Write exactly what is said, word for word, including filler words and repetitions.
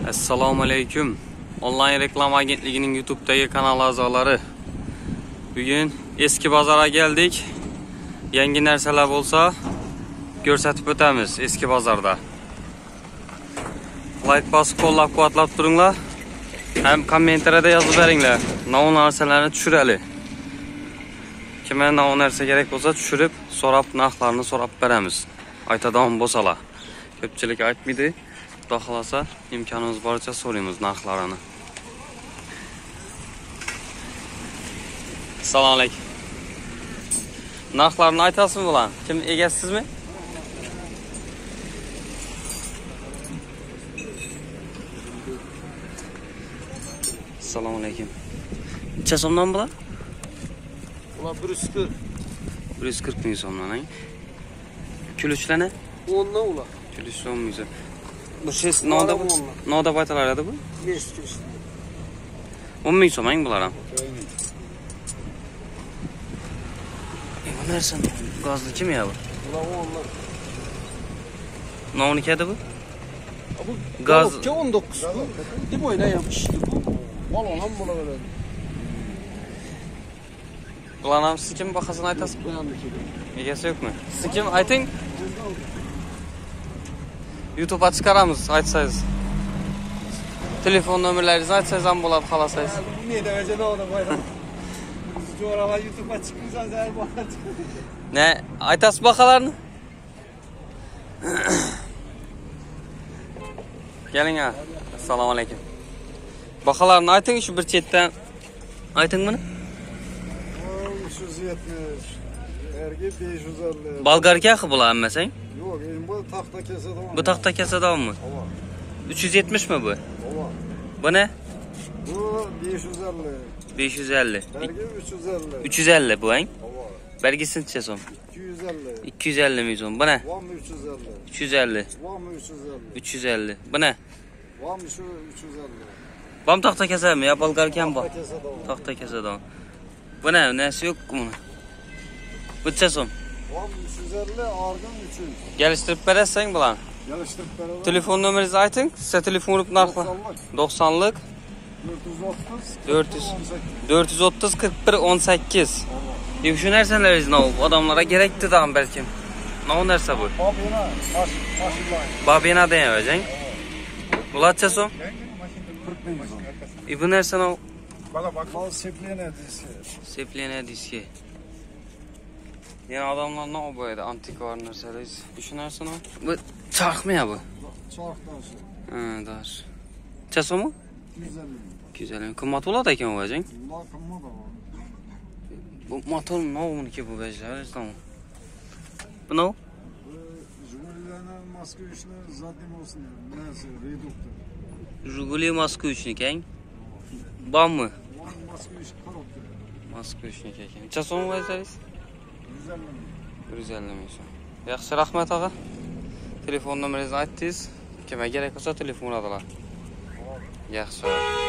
Assalomu alaykum. Onlayn reklama agentligining YouTube'dagi kanal a'zolari. Bugun eski bozorga keldik. Yangi narsalar bo'lsa ko'rsatib o'tamiz eski bozorda. Like bosib qo'llab-quvvatlab turinglar. Ham kommentariyada yozib beringlar. Nov narsalarni tushiraylik. Kimga nov narsa kerak bo'lsa tushirib, so'rab narxlarini so'rab beramiz. Aytadigan bo'lsalar. Ko'pchilik aytmaydi. Xudo xolasa imkonimiz boricha so'raymiz narxlarini. Assalomu alaykum. Narxlarni aytasizmi bular? Kim egasizmi? Assalomu alaykum. Necha so'mdan bular? Ular bir yuz qirq. bir yuz qirq ming so'mdan. Kilochlarni? o'ndan ular. Kiloch o'n ming so'm. Bu şey noda noda baytalar edi bu? besh kiloch. o'n ming so'm bular ham. Bu narsa gazli kim ya bu? Ular o'ndan. Novni kedi bu? Bu Gaz o'n to'qqiz. Deb o'ylayapishdi bu. Balon ham bo'laveradi. Bular ham siz kim bahasini aytasiz? Bu ham kerak. Egasi yo'qmi? Siz kim ayting? YouTube'a chiqaramiz aytsangiz. Telefon nomerlaringizni aytsangiz ham bo'ladi, xolasangiz. Ne derece ne oldu bayram? Coğrafa YouTube'a çıkmışsan sen bu arada. Ne? Aytasız bakalarını? Gelin ha. Assalomu alaykum. Bakalarını ayting şu bir chetdan. Ayting buni? üç yüz yetmiş. Ergi besh yuz ellik. Bolgarka bular hammasang? Yo'q, bu taxta kesada var. Bu taxta kesadami? uch yuz yetmish mi bu? Ova. Bu ne? Bu besh yuz ellik. besh yuz ellik. Ergi uch yuz ellik. uch yuz ellik bu ang? Ova. Belgisi necha so'm? ikki yuz ellik. ikki yuz ellik ming so'm. Bu ne? Vam uch yuz ellik. uch yuz ellik. Vam uch yuz ellik. uch yuz ellik. Bu ne? Vam şu uch yuz ellik. Bam taxta kesadimi ya bolgarkam bu? Taxta kesada var. Taxta kesadami. Bu ne? Nesi yok bunun? Bu necha so'm? Vam uch yuz ellik, argın uch yuz. Geliştirib berasizmi bular? Geliştirip beraber. Telefon numarasını ayting. Size telefon urib narxi. doksanlik dört yüz otuz. dört yüz otuz qirq bir o'n sakkiz. Deb shu narsalaringizni odamlarga kerakdi ham balkim. Nima narsa bu? Babina, baş, başılay. Babina deyapsan. Bularcha so'm? qirq ming so'm. E bu narsani Bana bak. Bal seplene diski. seplene diski. Yani adamlar ne böyle antikvar narsalar. Şu narsani bu çarxmi ya bu? Çarx taşı. Ha, daş. Necha so'm? ikki yuz ellik. ikki yuz ellik. Qimmat bo'ladi ekan bu bajang. Ular qimmat da var. Bu motor novniki bu bajlar, tamam. Bu nov? Jigullarning Moskva ishni zaddim olsun. Nasi, reduktor. Jiguli Moskva uchniki ang. Bormi? Moskva ish korobka. Moskva uchniki ekan. Necha so'm bersangiz? yuz ellik. bir yuz ellik ming so'm. Yaxshi, rahmat og'a. Telefon nomeringizni aytdingiz. Kimga kerak bo'lsa telefon uradilar. Yaxshi.